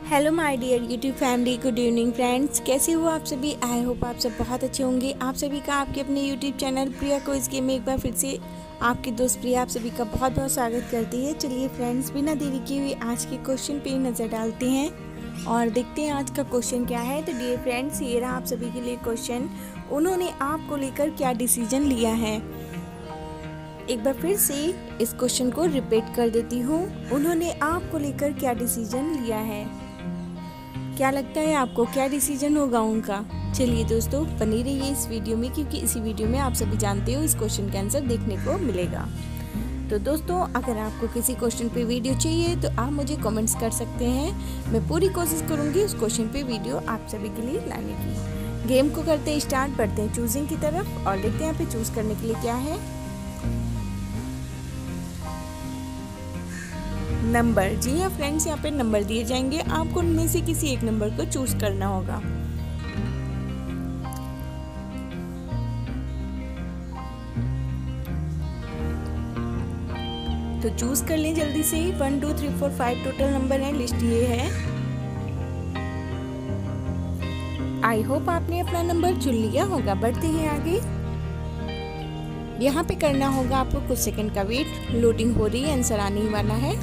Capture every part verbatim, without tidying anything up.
Hello my dear YouTube family, good evening friends. कैसे हो आप सभी? आई होप आप सब बहुत अच्छे होंगे। आप सभी का आपके अपने YouTube channel Priya quiz game में एक बार फिर से आपकी दोस्त प्रिया आप सभी का बहुत बहुत स्वागत करती है। चलिए फ्रेंड्स, बिना देरी किए हुए आज के क्वेश्चन पे नज़र डालते हैं और देखते हैं आज का क्वेश्चन क्या है। तो डियर फ्रेंड्स, ये रहा आप सभी के लिए क्वेश्चन। उन्होंने आपको लेकर क्या डिसीजन लिया है? एक बार फिर से इस क्वेश्चन को रिपीट कर देती हूँ। उन्होंने आपको लेकर क्या डिसीजन लिया है? क्या लगता है आपको क्या डिसीजन होगा उनका? चलिए दोस्तों, बनी रहिए इस वीडियो में, क्योंकि इसी वीडियो में आप सभी जानते हो इस क्वेश्चन का आंसर देखने को मिलेगा। तो दोस्तों, अगर आपको किसी क्वेश्चन पे वीडियो चाहिए तो आप मुझे कमेंट्स कर सकते हैं। मैं पूरी कोशिश करूंगी उस क्वेश्चन पे वीडियो आप सभी के लिए लाने की। गेम को करते हैं स्टार्ट, बढ़ते हैं चूजिंग की तरफ और देखते हैं यहाँ पे चूज करने के लिए क्या है। नंबर, जी हाँ फ्रेंड्स, यहाँ पे नंबर दिए जाएंगे। आपको उनमें से किसी एक नंबर को चूज करना होगा। तो चूज कर लें जल्दी से। One two three four five total number है, लिस्ट ये है। आई होप आपने अपना नंबर चुन लिया होगा। बढ़ते हैं आगे। यहाँ पे करना होगा आपको कुछ सेकंड का वेट। लोडिंग हो रही है, आंसर आने ही वाला है।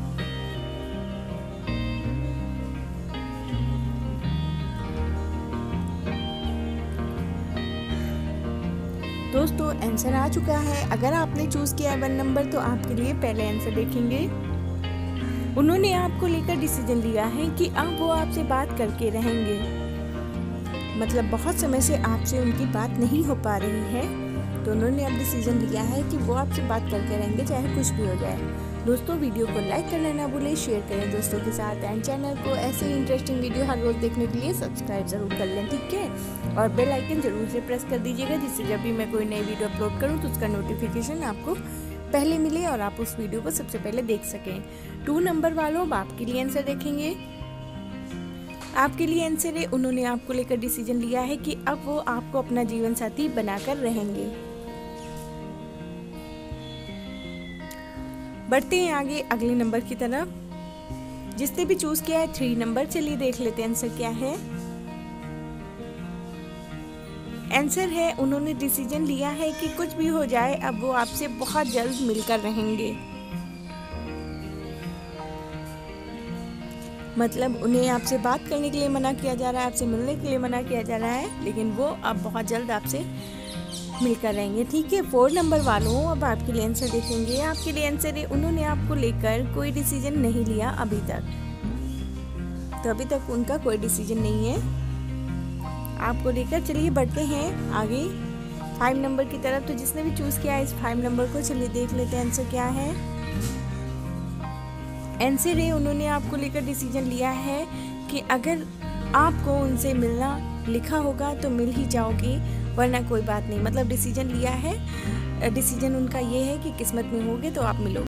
दोस्तों, आंसर आ चुका है। अगर आपने चूज किया है वन नंबर तो आपके लिए पहले आंसर देखेंगे। उन्होंने आपको लेकर डिसीजन लिया है कि अब वो आपसे बात करके रहेंगे। मतलब बहुत समय से आपसे उनकी बात नहीं हो पा रही है, तो उन्होंने अब डिसीजन लिया है कि वो आपसे बात करके रहेंगे, चाहे कुछ भी हो जाए। दोस्तों, वीडियो को लाइक करना ना भूलें, शेयर करें दोस्तों के साथ एंड चैनल को ऐसे ही इंटरेस्टिंग वीडियो हर रोज देखने के लिए सब्सक्राइब जरूर कर लें, ठीक है। और बेल आइकन जरूर से प्रेस कर दीजिएगा, जिससे जब भी मैं कोई नई वीडियो अपलोड करूं तो उसका नोटिफिकेशन आपको पहले मिले और आप उस वीडियो को सबसे पहले देख सकें। टू नंबर वालों, आपके लिए आंसर देखेंगे। आपके लिए आंसर है, उन्होंने आपको लेकर डिसीजन लिया है कि अब वो आपको अपना जीवन साथी बनाकर रहेंगे। बढ़ते हैं आगे अगले नंबर की तरफ। जिसने भी चूज किया है थ्री नंबर, चलिए देख लेते हैं आंसर क्या है। आंसर है, उन्होंने डिसीजन लिया है कि कुछ भी हो जाए अब वो आपसे बहुत जल्द मिलकर रहेंगे। मतलब उन्हें आपसे बात करने के लिए मना किया जा रहा है, आपसे मिलने के लिए मना किया जा रहा है, लेकिन वो अब बहुत जल्द आपसे मिलकर रहेंगे, ठीक है। फोर नंबर वालों, अब आपके लिए आंसर देखेंगे। आपके लिए आंसर है, उन्होंने आपको लेकर कोई डिसीजन नहीं लिया अभी तक। तो अभी तक उनका कोई डिसीजन नहीं है आपको लेकर। चलिए बढ़ते हैं आगे फाइव नंबर की तरफ। तो जिसने भी चूज किया है इस फाइव नंबर को, चलिए देख लेते हैं आंसर क्या है। आंसर है, उन्होंने आपको लेकर डिसीजन लिया है कि अगर आपको उनसे मिलना लिखा होगा तो मिल ही जाओगे, वरना कोई बात नहीं। मतलब डिसीजन लिया है, डिसीजन उनका ये है कि किस्मत में होगे तो आप मिलोगे।